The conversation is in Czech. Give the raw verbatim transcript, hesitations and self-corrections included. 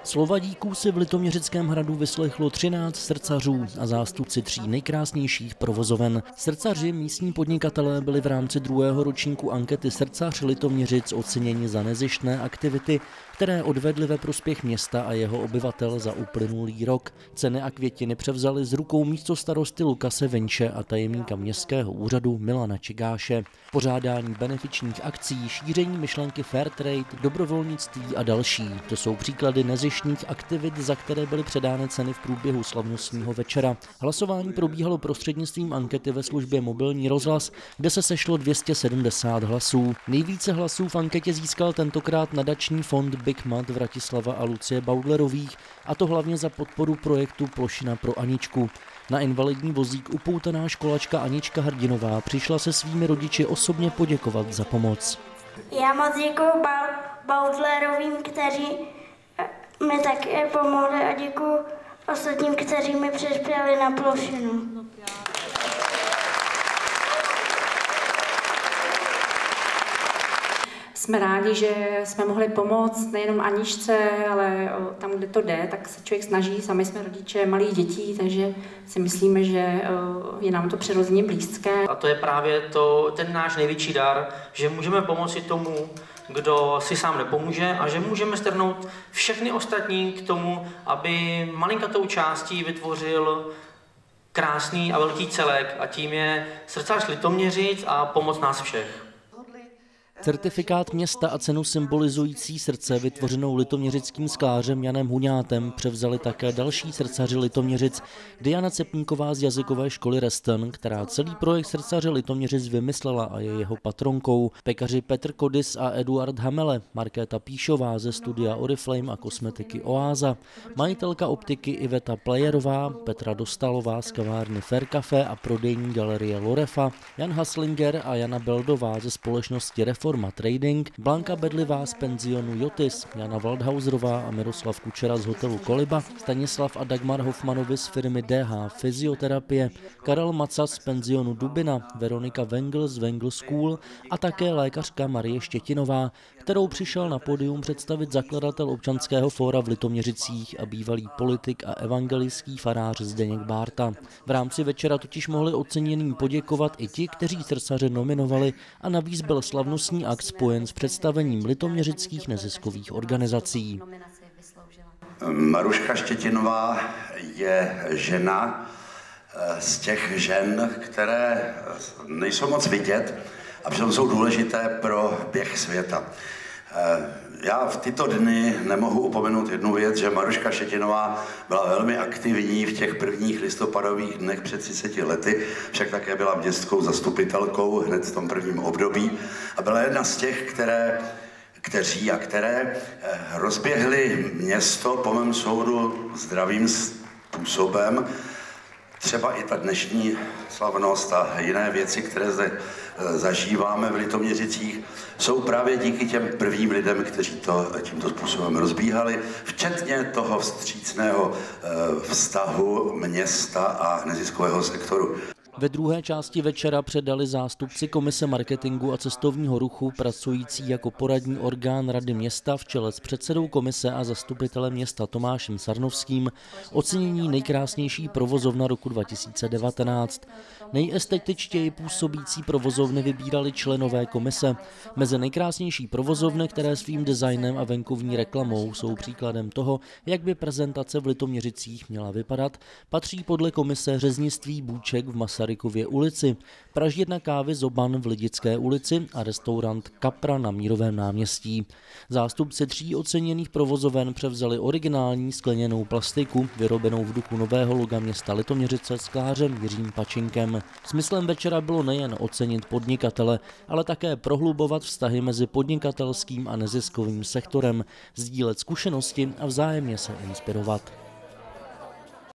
Slova díků si v Litoměřickém hradu vyslechlo třináct srdcařů a zástupci tří nejkrásnějších provozoven. Srdcaři, místní podnikatelé, byli v rámci druhého ročníku ankety Srdcař Litoměřic oceněni za nezištné aktivity, které odvedly ve prospěch města a jeho obyvatel za uplynulý rok. Ceny a květiny převzali z rukou místostarosty Lukase Vinče a tajemníka městského úřadu Milana Čigáše. Pořádání benefičních akcí, šíření myšlenky fair trade, dobrovolnictví a další. To jsou příklady nezištných aktivit, za které byly předány ceny v průběhu slavnostního večera. Hlasování probíhalo prostřednictvím ankety ve službě Mobilní rozhlas, kde se sešlo dvě stě sedmdesát hlasů. Nejvíce hlasů v anketě získal tentokrát nadační fond Big Mat Vratislava a Lucie Baudlerových, a to hlavně za podporu projektu Plošina pro Aničku. Na invalidní vozík upoutaná školačka Anička Hrdinová přišla se svými rodiči osobně poděkovat za pomoc. Já moc děkuji Baudlerovým, kteří mi také pomohli, a děkuji ostatním, kteří mi přispěli na plošinu. Jsme rádi, že jsme mohli pomoct nejenom Aničce, ale tam, kde to jde, tak se člověk snaží. Sami jsme rodiče malých dětí, takže si myslíme, že je nám to přirozeně blízké. A to je právě to, ten náš největší dar, že můžeme pomoci tomu, kdo si sám nepomůže, a že můžeme strhnout všechny ostatní k tomu, aby malinkatou částí vytvořil krásný a velký celek, a tím je Srdcař Litoměřic a pomoc nás všech. Certifikát města a cenu symbolizující srdce, vytvořenou litoměřickým sklářem Janem Huňátem, převzali také další srdcaři Litoměřic, Diana Cepníková z jazykové školy Reston, která celý projekt Srdcaře Litoměřic vymyslela a je jeho patronkou, pekaři Petr Kodis a Eduard Hamele, Markéta Píšová ze studia Oriflame a kosmetiky Oáza, majitelka optiky Iveta Playerová, Petra Dostalová z kavárny Fair Café a prodejní galerie Lorefa, Jan Haslinger a Jana Beldová ze společnosti Reforma Trading, Blanka Bedlivá z penzionu Jotis, Jana Waldhauserová a Miroslav Kučera z hotelu Koliba, Stanislav a Dagmar Hofmanovi z firmy D H Fyzioterapie, Karel Macas z penzionu Dubina, Veronika Wengl z Wengl School a také lékařka Marie Štětinová, kterou přišel na pódium představit zakladatel občanského fóra v Litoměřicích a bývalý politik a evangelický farář Zdeněk Bárta. V rámci večera totiž mohli oceněným poděkovat i ti, kteří srdcaře nominovali, a navíc byl slavnostní akt spojen s představením litoměřických neziskových organizací. Maruška Štětinová je žena z těch žen, které nejsou moc vidět a přitom jsou důležité pro běh světa. Já v tyto dny nemohu upomenout jednu věc, že Maruška Štětinová byla velmi aktivní v těch prvních listopadových dnech před třiceti lety, však také byla městskou zastupitelkou hned v tom prvním období a byla jedna z těch, které, kteří a které rozběhly město po mém soudu zdravým způsobem. Třeba i ta dnešní slavnost a jiné věci, které zde zažíváme v Litoměřicích, jsou právě díky těm prvním lidem, kteří to tímto způsobem rozbíhali, včetně toho vstřícného vztahu města a neziskového sektoru. Ve druhé části večera předali zástupci Komise marketingu a cestovního ruchu, pracující jako poradní orgán Rady města v čele s předsedou komise a zastupitelem města Tomášem Sarnovským, ocenění nejkrásnější provozovna roku dva tisíce devatenáct. Nejestetičtěji působící provozovny vybírali členové komise. Mezi nejkrásnější provozovny, které svým designem a venkovní reklamou jsou příkladem toho, jak by prezentace v Litoměřicích měla vypadat, patří podle komise řeznictví Bůček v Masarykově ulici, pražírna kávy Zoban v Lidické ulici a restaurant Kapra na Mírovém náměstí. Zástupci tří oceněných provozoven převzali originální skleněnou plastiku, vyrobenou v duchu nového loga města Litoměřice sklářem Jiřím Pačinkem. Smyslem večera bylo nejen ocenit podnikatele, ale také prohlubovat vztahy mezi podnikatelským a neziskovým sektorem, sdílet zkušenosti a vzájemně se inspirovat.